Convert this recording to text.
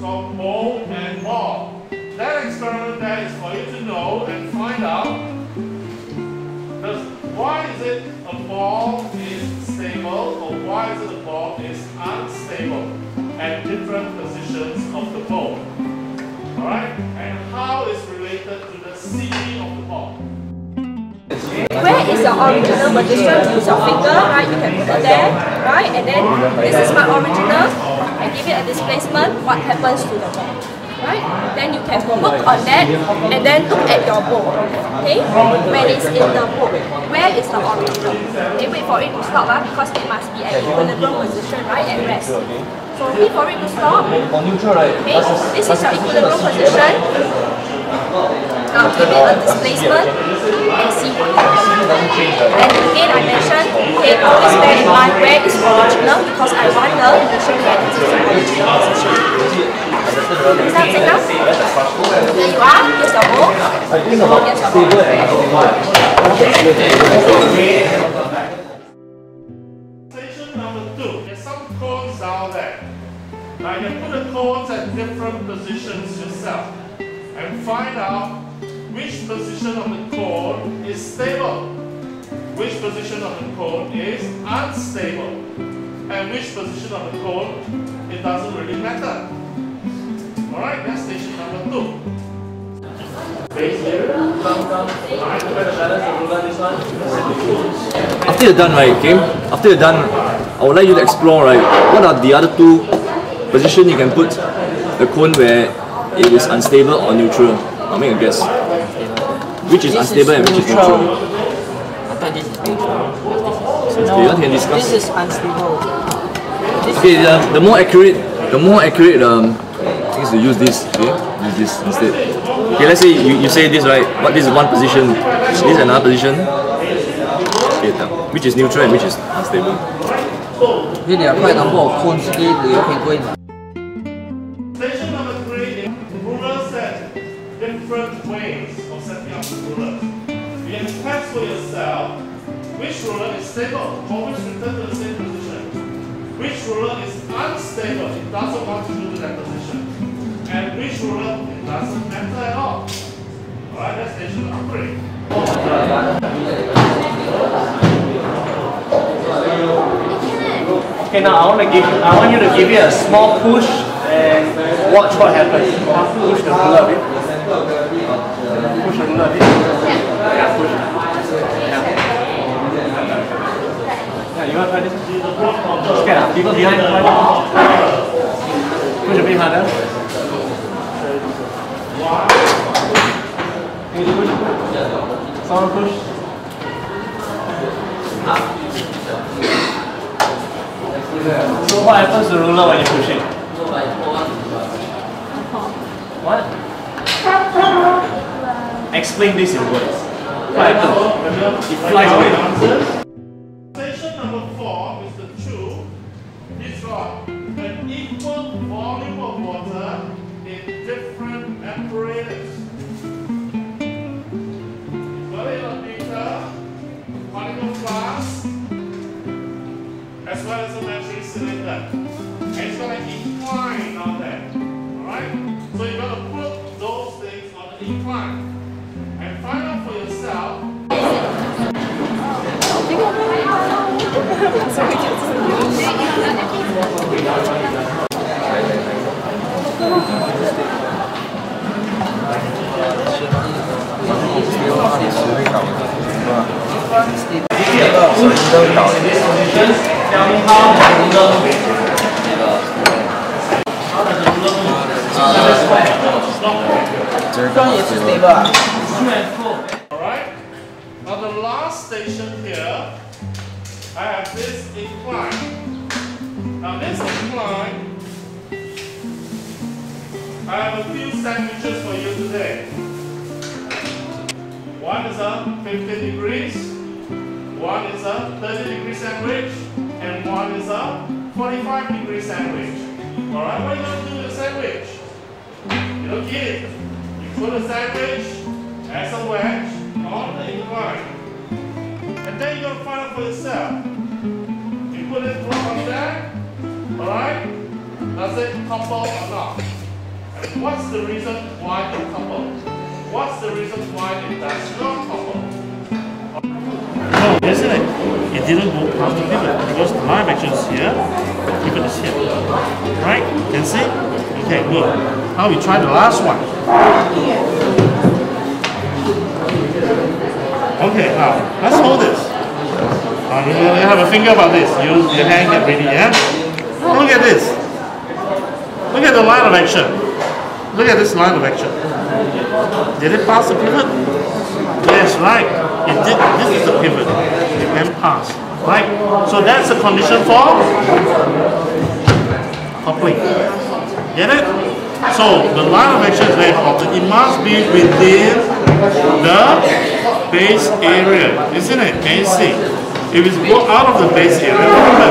called pole and ball. That experiment there is for you to know and find out why is it a ball is stable or why is it a ball is unstable at different positions of the pole. Alright? And how is related to the CD of the ball. Where is your original position? Use your finger, right? You can put it there, right? And then this is my original. I give it a displacement. What happens to the ball, right? Then you can look on that and then look at your ball. Okay? When it's in the book, where is the original? Okay, wait for it to stop because it must be at equilibrium position, right? At rest. So wait for it to stop. Okay, this is your equilibrium position. Now give it a displacement and see what happens. And again I mentioned, okay, always bear in mind where is original because I want the initial reactive original position. Understand enough? Here you are, here's your ball. Here's your ball. Station number 2. There's some cones down there. Now you can put the cones at different positions yourself and find out which position of the cone is stable, which position of the cone is unstable, and which position of the cone it doesn't really matter. Alright, that's station number 2. After you're done, right, okay? After you're done, I would like you to explore, right, what are the other 2 positions you can put the cone where it is unstable or neutral. I'll make a guess. Which is unstable and which is neutral? I thought this is neutral. Okay, you can discuss. This is unstable. Okay, the more accurate thing is to use this. Okay, use this instead. Okay, let's say you say this, right? What, this is one position, this is another position. Okay, which is neutral and which is unstable. Here there are quite a number of cones here that you can go in. Station number 3 is ruler set. Different ways of setting up the ruler. You can test for yourself which ruler is stable, always return to the same position. Which ruler is unstable, it doesn't want to go to that position. And which ruler, it doesn't matter at all. Alright, that's station number 3. Okay, now I want you to give it a small push and watch what happens. Push the ruler a bit. Push the ruler a bit. Yeah, push. Yeah, you want to try this? Scared? People behind. Push a bit harder. Can you push? Someone push. So what happens to the ruler when you push it? What? Explain this in words. What happens? It flies away. Station number 4, Mr. Chu, he's got an equal volume of water in different apparatus. He's got a beaker, conical flask, as well as a measuring cylinder. And it's got an incline on there. Alright? So you've got to put those things on the incline. And find out for yourself. Tell me how the ruler Alright? Now the last station here, I have this incline. Now this incline, I have a few sandwiches for you today. One is a 15 degrees, one is a 30-degree sandwich, and one is a 45-degree sandwich. Alright, what are you going to do with the sandwich? You don't eat it. You put a sandwich as a wedge on the incline. And then you're going to find out for yourself. You put it on there, alright? Does it couple or not? What's the reason why it coupled? What's the reason why it does not couple? No, isn't it? It didn't go past the pivot because the line of action is here, the pivot is here. Right? Can see? Okay, good. Now we try the last one. Okay, now let's hold this. You have a finger about this. Use your hand, get ready, yeah? Look at this. Look at the line of action. Look at this line of action. Did it pass the pivot? Yes, right. It did. This is the pivot. It went past. Right? So that's the condition for coupling. Get it? So the line of action is very important. It must be within the base area. Isn't it? Can you see? If it's go out of the base area, what happens?